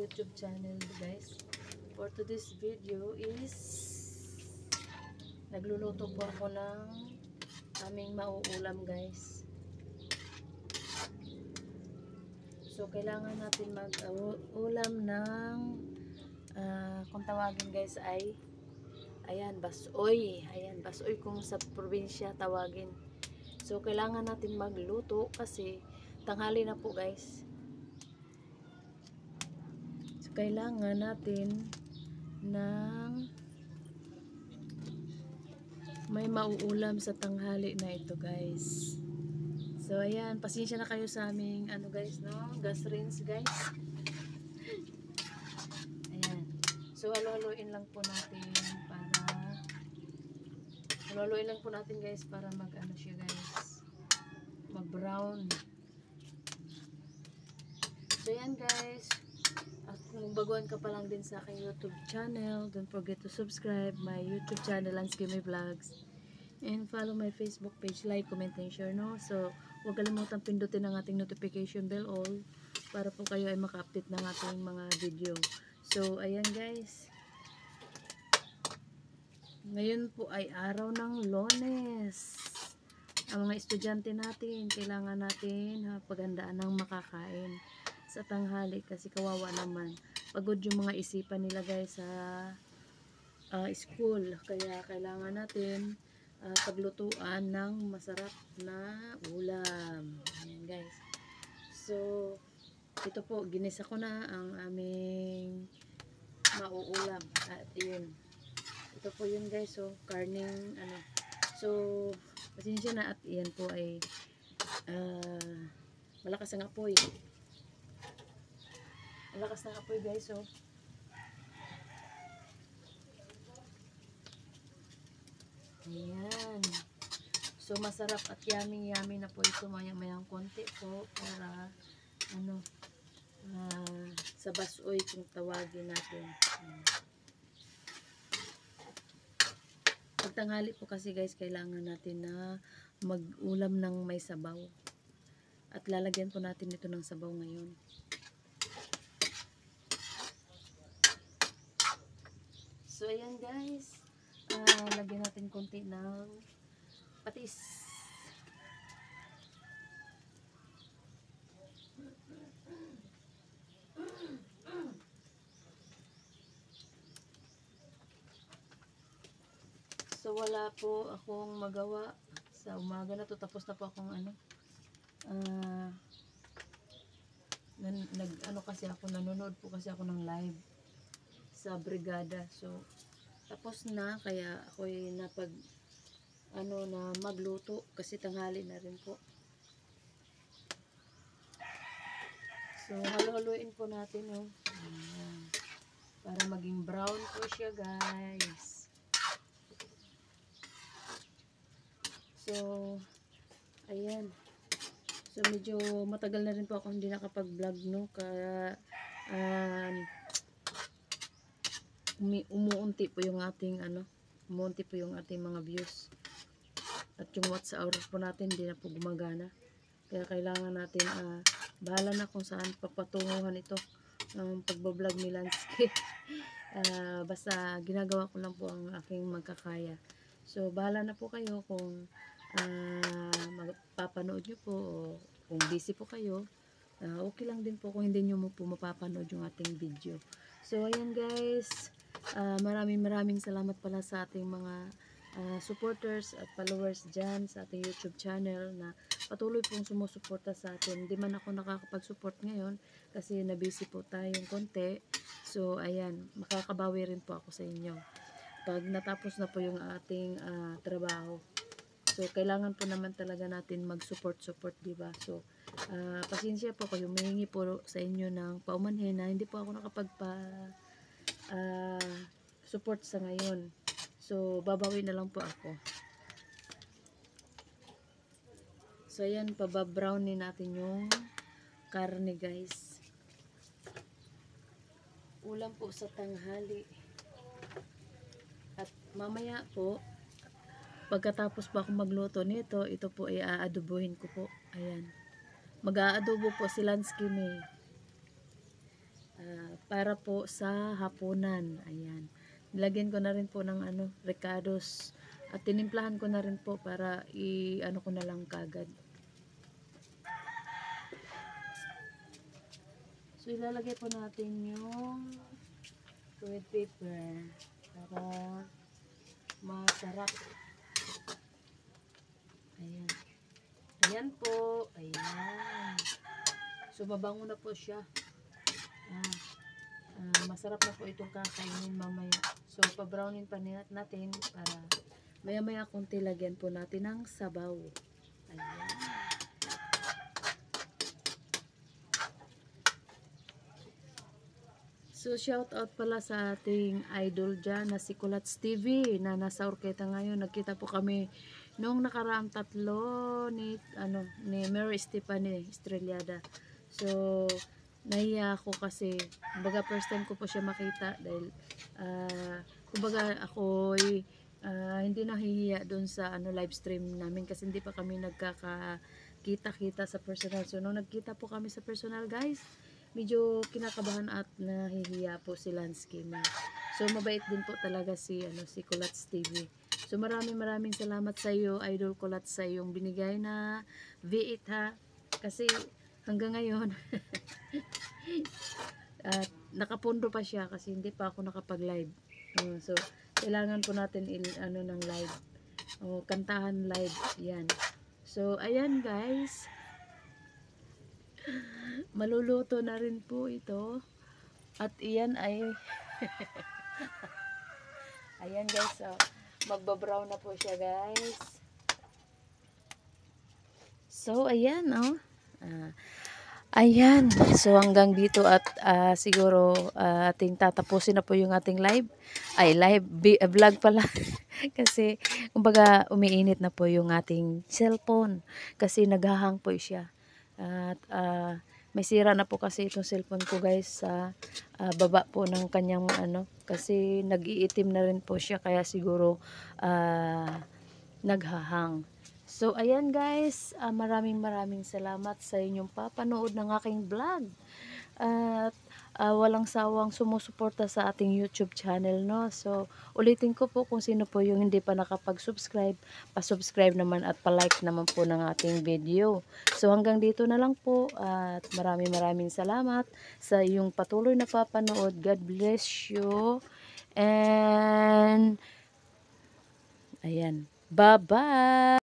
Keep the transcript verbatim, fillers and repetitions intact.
YouTube channel, guys. For today's video is nagluluto po ako ng aming mauulam, guys. So kailangan natin mag-ulam ng uh, kung tawagin, guys, ay ayan, basoy. Ayan, basoy kung sa probinsya tawagin. So kailangan natin magluto kasi tanghali na po, guys. Kailangan natin ng may mauulam sa tanghali na ito, guys. So ayan, pasensya na kayo sa aming ano, guys, no, gas rinse, guys. Ayan, so halo-haloin lang po natin para halo-haloin lang po natin, guys, para mag ano siya, guys, mag brown. So ayan, guys. At kung baguhan ka pa lang din sa aking YouTube channel, don't forget to subscribe my YouTube channel, Lanskimmy Vlogs. And follow my Facebook page, like, comment, and share, no? So, huwag kalimutan pindutin ang ating notification bell all para po kayo ay maka-update ng ating mga video. So, ayan, guys. Ngayon po ay araw ng Lunes. Ang mga estudyante natin, kailangan natin ha, paghandaan ng makakain sa tanghali kasi kawawa naman. Pagod yung mga isipan nila, guys, sa uh, school. Kaya kailangan natin uh, paglutuan ng masarap na ulam. Ayan, guys. So, ito po, ginisa ko na ang aming mauulam. At yun. Ito po yun, guys. So, karning, ano. So, pasensya na at yan po ay uh, malakas ang apoy. Malakas ng apoy, guys, oh. Ayan. So, masarap at yummy-yummy na po ito. Maya-mayang konti po para, ano, uh, sa basoy kung tawagin natin. Pagtanghali po kasi, guys, kailangan natin na mag-ulam ng may sabaw. At lalagyan po natin ito ng sabaw ngayon. So, ayan, guys. Uh, lagyan natin konti ng patis. So, wala po akong magawa sa umaga na to. Tapos na po akong ano. Uh, nag, ano kasi ako, nanonood po kasi ako ng live sa brigada. So, tapos na, kaya ako'y napag ano na magluto kasi tanghali na rin po. So, halo-haloin po natin, oh. Ayan. Para maging brown po siya, guys. So, ayan. So, medyo matagal na rin po ako hindi nakapag-vlog, no? Kaya, um, umuunti po yung ating ano, umuunti po yung ating mga views. At yung watch hours po natin hindi na po gumagana. Kaya kailangan natin uh, bahala na kung saan papatunguhan ito ng um, pagbablog ni Lansky. uh, basta ginagawa ko lang po ang aking magkakaya. So bahala na po kayo kung uh, magpapanood nyo po o kung busy po kayo. Uh, okay lang din po kung hindi nyo mo po mapapanood yung ating video. So ayan, guys. Uh, maraming maraming salamat pala sa ating mga uh, supporters at followers dyan sa ating YouTube channel na patuloy pong sumusuporta sa atin. Hindi man ako nakakapag-support ngayon kasi nabisi po tayong konti. So ayan, makakabawi rin po ako sa inyo pag natapos na po yung ating uh, trabaho. So kailangan po naman talaga natin mag-support-support, diba? So uh, pasensya po kayo, mahingi po sa inyo ng paumanhin na hindi po ako nakapagpa Uh, support sa ngayon. So babawi na lang po ako. So ayan, pababrownin natin yung karne, guys. Ulam po sa tanghali. At mamaya po pagkatapos pa ako magluto nito, ito po ay aadobohin ko po. Ayan, mag-aadobo po si Lansky May. Uh, para po sa hapunan. Ayan. Nilagyan ko na rin po ng ano, ricados. At tinimplahan ko na rin po para i-ano ko na lang kagad. So, ilalagay po natin yung toilet paper para masarap. Ayan. Ayan po. Ayan. So, mabango na po siya. Ah, ah, masarap na po itong kakainin mamaya. So, pa-brownin pa natin para maya-maya konti lagyan po natin ng sabaw. Ayan. So, shout out pala sa ating idol dyan na si Kulats T V na nasa Orketa ngayon. Nagkita po kami nung nakaraang tatlo ni, ano, ni Mary Stephanie Estrellada. So, nahiya ako kasi, kumbaga first time ko po siya makita dahil, uh, kumbaga ako'y uh, hindi nahihiya doon sa ano, live stream namin kasi hindi pa kami nagkakakita-kita sa personal. So, nung nagkita po kami sa personal guys, medyo kinakabahan at nahihiya po si Lansky. So, mabait din po talaga si, ano, si Kulats T V. So, maraming maraming salamat sa iyo, Idol Kulats, sa iyong binigay na V eight ha. Kasi, hanggang ngayon, at nakapundo pa siya kasi hindi pa ako nakapag-live. Uh, so, kailangan po natin il, ano, ng live. Uh, kantahan live. Yan. So, ayan guys. Maluluto na rin po ito. At iyan ay ayan guys, so, magbabrown na po siya guys. So ayan, oh. Uh, ayan. So hanggang dito at uh, siguro uh, ating tatapusin na po yung ating live. Ay, live uh, vlog pala. Kasi kumbaga umiinit na po yung ating cellphone kasi naghahang po siya. At uh, may sira na po kasi itong cellphone ko guys sa uh, baba po ng kanyang ano kasi nag-iitim na rin po siya kaya siguro uh, naghahang. So ayan guys, uh, maraming maraming salamat sa inyong papanood ng aking vlog. At uh, walang sawang sumusuporta sa ating YouTube channel, no? So, ulitin ko po kung sino po yung hindi pa nakapag-subscribe, pa-subscribe naman at pa-like naman po ng ating video. So, hanggang dito na lang po at maraming maraming salamat sa iyong patuloy na papanood. God bless you. And, ayan. Bye-bye!